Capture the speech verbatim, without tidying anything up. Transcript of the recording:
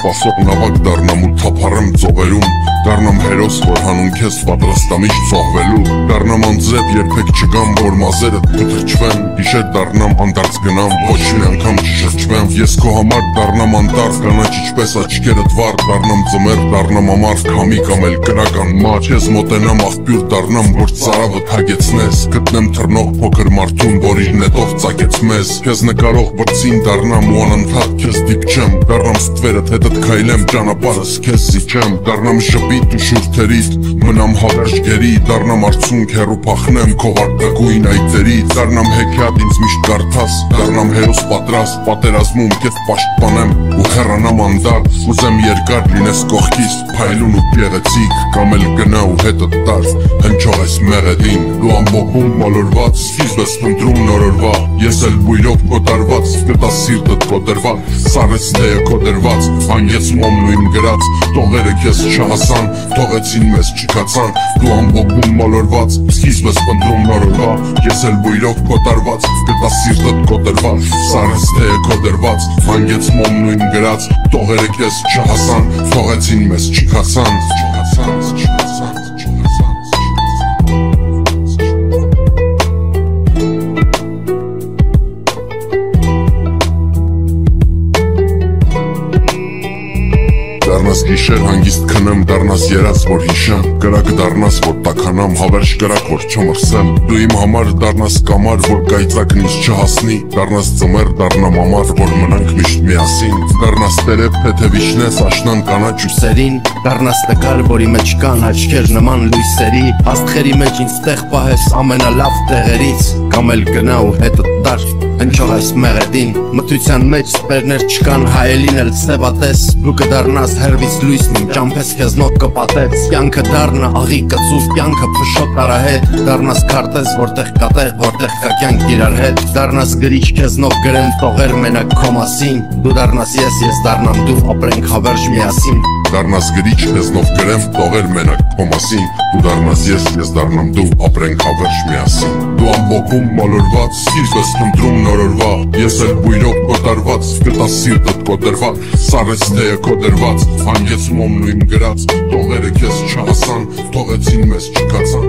սպասող նավակ դառնամ ու թափառեմ ծովերում, դառնամ հերոս, որ հանում քեզ պատրաստամիշտ ծողվելու, դառնամ անձրև, երբեք չգամ, որ մազերդ կթրջվեն, գիշեր դառնամ հանդարտ գնամ, ոչ մի անգամ չշրջվեմ, ես քո համար դառնամ անտառ, կանաչ ինչպես աչքերդ վառ, դառնամ ձմեռ, դառնամ ամառ, քամի կամ էլ կրական մար, քեզ մոտենամ աղբյուր դառնամ, որ ծարավը թագեցնես, գտնեմ թռնող փոքր մարդուն, որ իր նետով ծագեց մեզ, քեզ նկարող բրծին դառնամ ու անընդհատ քեզ դիպչեմ, դառնամ ստվերդ հետդ քայլեմ, ճանապարհս քեզ զիջեմ, դառնամ շփիտ ու շուրթերիդ, մնամ հավերժ գերի, դառնամ արցունք հեռու փախնեմ քո վարտագույն այտերից, դառնամ հեքիաթ ինձ միշտ կարդաս, դառնամ հերոս պատրաստ, պատերազմում քեզ պաշտպանեմ ու հեռանամ անդար, ուզեմ երկար լինես կողքիս, փայլուն ու գեղեցիկ, կամ էլ գնա ու հետդ տար, հնչող ես մեղեդին, դու ամբողջում մոլորված, սկիզբ ես փնտրում նորորվա, ես էլ բույրով կոտարված, կտա սիրտդ կոտրված, սառեց թեյը քո դրված, հանգեց մոմն ու իմ գրած, տողերը քեզ չհասան, թողեցին մեզ չքացան, դու ամբողջում մոլորված, սկիզբ ես փնտրում նորորվա, ես էլ բույրով կոտարված, կտա սիրտդ կոտրված, սառեց թեյը քո դրված, հանգեց մոմն ու իմ գրած, տողերը քեզ չհասան, թողեցին մեզ չքացան, չքացան, չքացան Դառնաս գիշեր հանգիստ քնեմ, դառնաս երաց, որ հիշեմ, կրակ դառնաս, որ տաքանամ, հավերժ կրակ, որ չմրսեմ, դու իմ համար դառնաս կամար, որ կայծակն ինձ չհասնի, դառնաս ձմեռ, դառնամ ամառ, որ մնանք միշտ միասին, դառնաս տերև փեթևիշնես, աշնան կանաչ ու սերին, դառնաս նկար, որի մեջ կան աչքեր նման լույսերի, աստղերի մեջ ինձ տեղ պահես ամենալավ տեղերից, կամ էլ գնա ու հետդ տար, հնչող այս մեղեդին, մթության մեջ սպերներ չկան, հայելին էլ սևատես, դու կդառնաս հերվից լույսն իմ ճամփես քեզնով կպատեց, կյանքը դառնա աղի կծուվ, կյանքը փշոտ արահետ, դառնաս քարտեզ, որտեղ կա տեղ, որտեղ կա կյանք իրար հետ, դառնաս գրիչ քեզնով գրեմ տողեր մենակ քո մասին, դու դառնաս ես, ես դառնամ դու, ապրենք հավերժ միասին, դառնաս գրիչ քեզնով գրեմ տողեր մենակ քո մասին, դու դառնաս ես, ես դառնամ դու, ապրենք հավերժ միասին, դու ամբողջում մոլորված, սկիզբ ես փնտրում նորորվա, ես էլ բույրով կոտարված, կտա սիրտդ կոտրված, սառեց թեյը քո դրված, հանգեց մոմն ու իմ գրած, տողերը քեզ չհասան, թողեցին մեզ չքացան